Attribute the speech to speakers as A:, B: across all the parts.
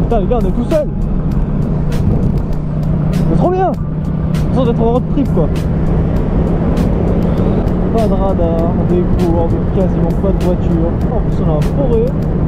A: Putain les gars, on est tout seul. C'est trop bien. On d'être en road trip quoi. Pas de radar, des courbes, quasiment pas de voiture. En plus on a un forêt.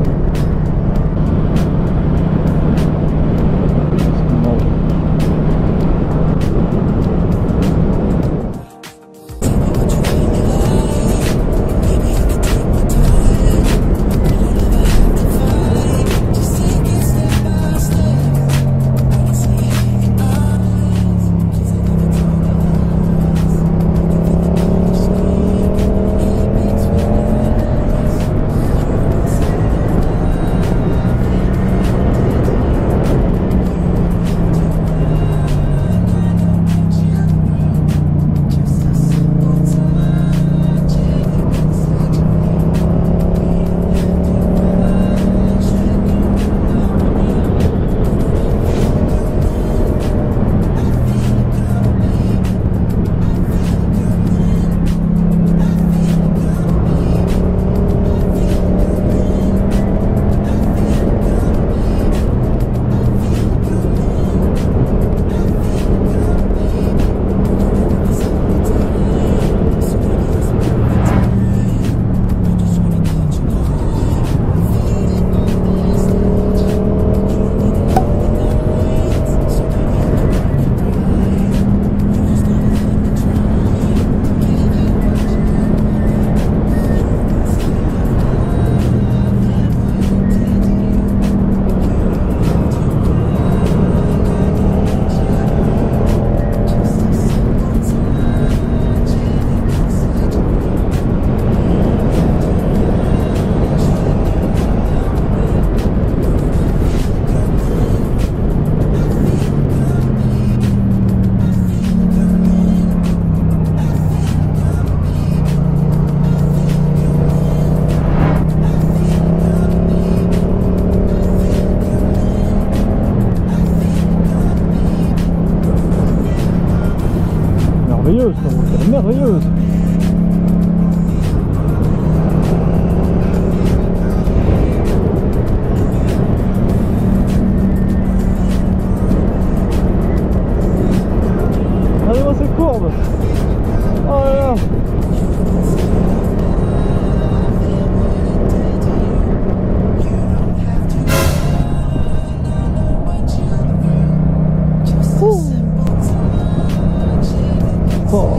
A: Merveilleuse. Regardez-moi ces courbes. Oh là là. Oh.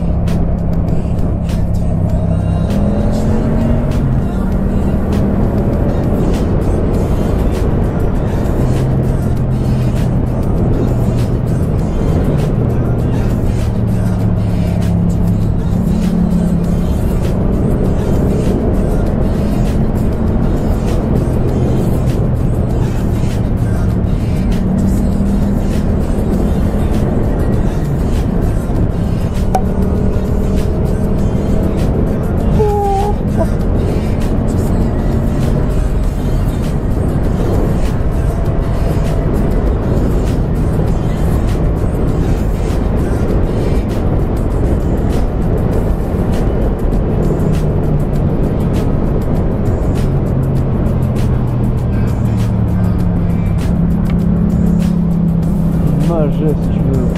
A: Majet si tu veux.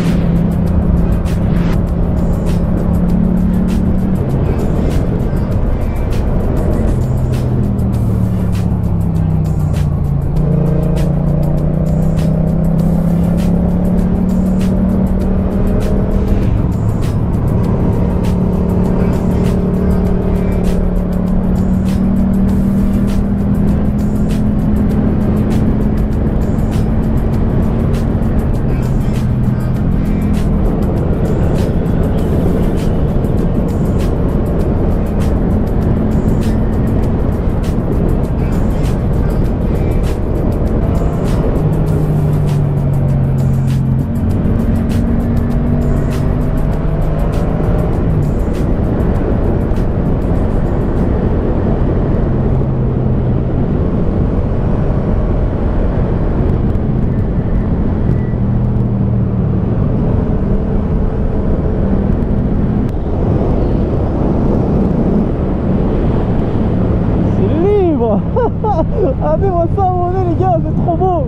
A: Amenez-moi ça, on est les gars, c'est trop beau.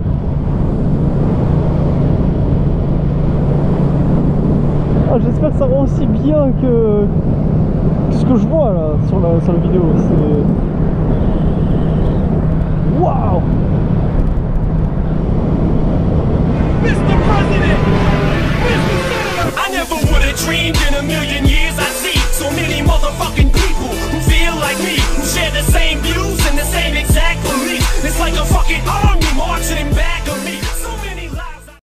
A: Ah, j'espère que ça rend aussi bien que ce que je vois là sur la vidéo. C'est... Waouh.
B: I never would have dreamed in a million years